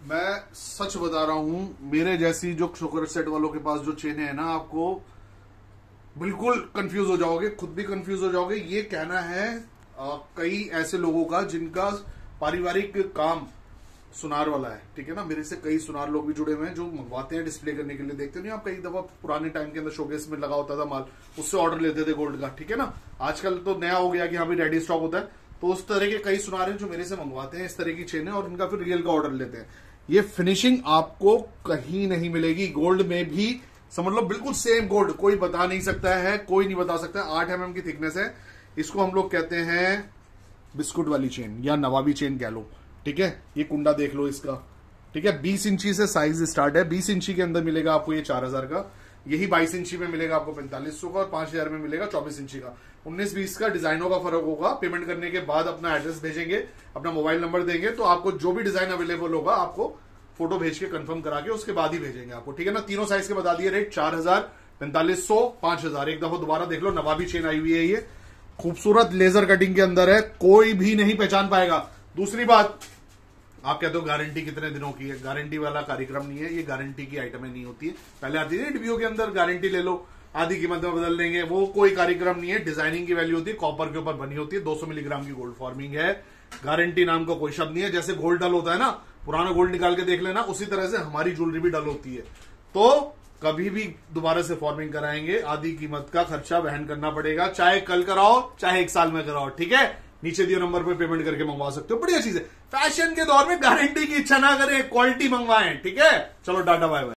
मैं सच बता रहा हूं, मेरे जैसी जो शुगर सेट वालों के पास जो चेन है ना, आपको बिल्कुल कंफ्यूज हो जाओगे, खुद भी कंफ्यूज हो जाओगे। ये कहना है कई ऐसे लोगों का जिनका पारिवारिक काम सुनार वाला है, ठीक है ना। मेरे से कई सुनार लोग भी जुड़े हुए हैं जो मंगवाते हैं डिस्प्ले करने के लिए। देखते नहीं आप, कई दफा पुराने टाइम के अंदर शोकेस में लगा होता था माल, उससे ऑर्डर लेते थे गोल्ड का, ठीक है ना। आजकल तो नया हो गया कि हाँ भी रेडी स्टॉक होता है। तो उस तरह के कई सुनार हैं जो मेरे से मंगवाते हैं इस तरह की चेनें, और इनका फिर रियल का ऑर्डर लेते हैं। ये फिनिशिंग आपको कहीं नहीं मिलेगी। गोल्ड में भी समझ लो बिल्कुल सेम गोल्ड, कोई बता नहीं सकता है, कोई नहीं बता सकता। 8 mm की थिकनेस है। इसको हम लोग कहते हैं बिस्कुट वाली चेन या नवाबी चेन कह लो, ठीक है। ये कुंडा देख लो इसका, ठीक है। 20 इंची से साइज स्टार्ट है। 20 इंची के अंदर मिलेगा आपको ये 4000 का। यही 22 इंची में मिलेगा आपको 4500 का, और 5000 में मिलेगा 24 इंची का। 19-20 का डिजाइनों का फर्क होगा। पेमेंट करने के बाद अपना एड्रेस भेजेंगे, अपना मोबाइल नंबर देंगे, तो आपको जो भी डिजाइन अवेलेबल होगा आपको फोटो भेज के कंफर्म करा के उसके बाद ही भेजेंगे आपको, ठीक है ना। तीनों साइज के बता दिए रेट, 4000, 4500, 5000। एक दफा दोबारा देख लो, नवाबी चेन आई हुई है। ये खूबसूरत लेजर कटिंग के अंदर है, कोई भी नहीं पहचान पाएगा। दूसरी बात, आप कहते हो गारंटी कितने दिनों की है, गारंटी वाला कार्यक्रम नहीं है। ये गारंटी की आइटमें नहीं होती है। पहले आती है रिव्यू के अंदर गारंटी ले लो, आधी कीमत में बदल देंगे, वो कोई कार्यक्रम नहीं है। डिजाइनिंग की वैल्यू होती है, कॉपर के ऊपर बनी होती है। 200 मिलीग्राम की गोल्ड फॉर्मिंग है। गारंटी नाम का कोई शब्द नहीं है। जैसे गोल्ड डल होता है ना, पुराना गोल्ड निकाल के देख लेना, उसी तरह से हमारी ज्वेलरी भी डल होती है। तो कभी भी दोबारा से फॉर्मिंग कराएंगे, आधी कीमत का खर्चा वहन करना पड़ेगा, चाहे कल कराओ चाहे 1 साल में कराओ, ठीक है। नीचे दिए नंबर पे पेमेंट करके मंगवा सकते हो। बढ़िया चीज है। फैशन के दौर में गारंटी की इच्छा ना करें, क्वालिटी मंगवाएं, ठीक है। चलो टाटा बाय बाय।